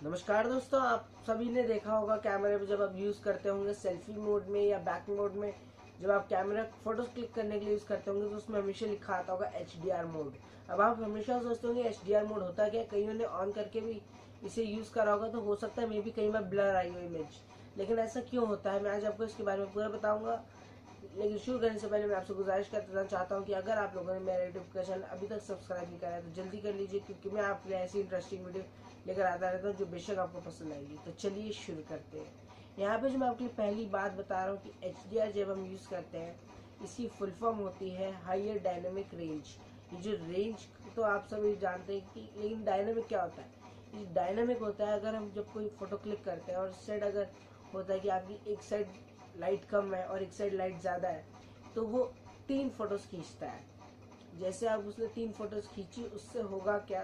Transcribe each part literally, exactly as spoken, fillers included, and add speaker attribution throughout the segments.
Speaker 1: नमस्कार दोस्तों, आप सभी ने देखा होगा कैमरे पे जब आप यूज़ करते होंगे सेल्फी मोड में या बैक मोड में, जब आप कैमरा फोटोज क्लिक करने के लिए यूज़ करते होंगे तो उसमें हमेशा लिखा आता होगा एच डी आर मोड। अब आप हमेशा सोचते होंगे एच डी आर मोड होता क्या, कईयों ने ऑन करके भी इसे यूज़ करा होगा तो हो सकता है मे भी कई बार ब्लर आई हो इमेज, लेकिन ऐसा क्यों होता है मैं आज आपको इसके बारे में पूरा बताऊंगा। लेकिन शुरू करने से पहले मैं आपसे गुजारिश करना चाहता हूं कि अगर आप लोगों ने मेरा यूट्यूब का चैनल अभी तक सब्सक्राइब नहीं करा है तो जल्दी कर लीजिए, क्योंकि मैं आपके लिए ऐसी इंटरेस्टिंग वीडियो लेकर आता रहता हूं जो बेशक आपको पसंद आएगी। तो चलिए शुरू करते हैं। यहाँ पे जो मैं आपके लिए पहली बात बता रहा हूँ कि एच डी आर जब हम यूज़ करते हैं इसकी फुल फॉर्म होती है हाइयर डायनेमिक रेंज। ये जो रेंज तो आप सभी जानते हैं कि, लेकिन डायनेमिक क्या होता है। ये डायनेमिक होता है अगर हम जब कोई फोटो क्लिक करते हैं और साइड अगर होता है कि आपकी एक साइड लाइट कम है और एक साइड लाइट ज़्यादा है तो वो तीन फोटोज खींचता है। जैसे आप उसने तीन फोटोज खींची, उससे होगा क्या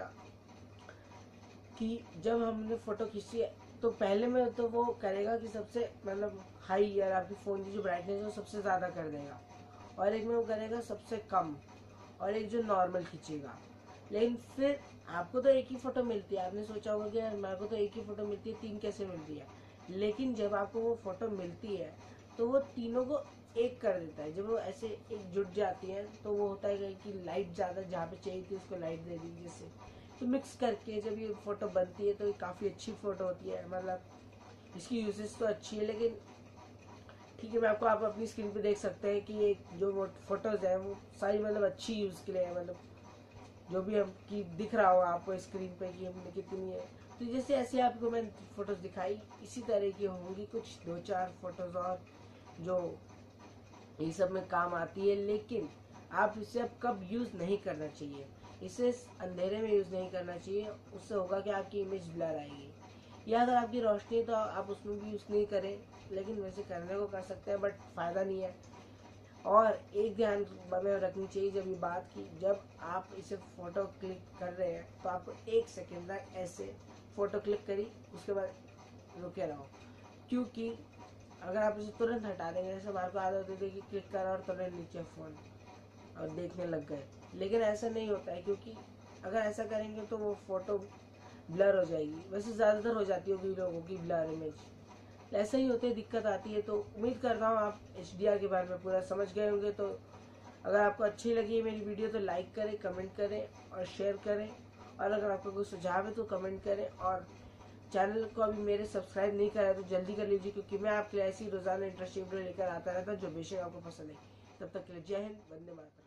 Speaker 1: कि जब हमने फोटो खींची तो पहले में तो वो करेगा कि सबसे मतलब हाई या आपकी फ़ोन की जो ब्राइटनेस है वो सबसे ज़्यादा कर देगा, और एक में वो करेगा सबसे कम, और एक जो नॉर्मल खींचेगा। लेकिन फिर आपको तो एक ही फ़ोटो मिलती है, आपने सोचा होगा कि यार मेरे को तो एक ही फ़ोटो मिलती है, तीन कैसे मिलती है। लेकिन जब आपको वो फ़ोटो मिलती है तो वो तीनों को एक कर देता है। जब वो ऐसे एक जुट जाती है तो वो होता है कि लाइट ज़्यादा जहाँ पे चाहिए थी उसको लाइट दे दी, जैसे तो मिक्स करके जब ये फ़ोटो बनती है तो ये काफ़ी अच्छी फ़ोटो होती है। मतलब इसकी यूजेस तो अच्छी है, लेकिन ठीक है, मैं आपको आप अपनी स्क्रीन पे देख सकते हैं कि ये जो फोटोज़ है वो सारी मतलब अच्छी यूज़ के लिए है। मतलब जो भी हम की दिख रहा होगा आपको स्क्रीन पे कि हमने कितनी है। तो जैसे ऐसे आपको मैं फोटोज़ दिखाई, इसी तरह की होंगी कुछ दो चार फोटोज़ और जो ये सब में काम आती है। लेकिन आप इसे अब कब यूज़ नहीं करना चाहिए, इसे अंधेरे में यूज़ नहीं करना चाहिए। उससे होगा कि आपकी इमेज ब्लर आएगी, या अगर आपकी रोशनी है तो आप उसमें भी यूज़ नहीं करें। लेकिन वैसे करने को कर सकते हैं बट फ़ायदा नहीं है। और एक ध्यान में रखनी चाहिए जब ये बात की, जब आप इसे फ़ोटो क्लिक कर रहे हैं तो आपको एक सेकेंड तक ऐसे फ़ोटो क्लिक करी उसके बाद रुके रहो, क्योंकि अगर आप इसे तुरंत हटा देंगे, जैसे हमारे को आदत होती है कि क्लिक करा और तुरंत नीचे फ़ोन और देखने लग गए, लेकिन ऐसा नहीं होता है, क्योंकि अगर ऐसा करेंगे तो वो फ़ोटो ब्लर हो जाएगी। वैसे ज़्यादातर हो जाती होगी लोगों की ब्लर इमेज, ऐसा ही होते दिक्कत आती है। तो उम्मीद करता हूँ आप एच डी आर के बारे में पूरा समझ गए होंगे। तो अगर आपको अच्छी लगी मेरी वीडियो तो लाइक करें, कमेंट करें और शेयर करें, और अगर आपको कोई सुझाव है तो कमेंट करें। और चैनल को अभी मेरे सब्सक्राइब नहीं करा है तो जल्दी कर लीजिए, क्योंकि मैं आपके लिए ऐसी रोजाना इंटरेस्टिंग वीडियो लेकर आता रहता हूँ जो बेशक आपको पसंद है। तब तक के लिए जय हिंद, वंदे मातरम।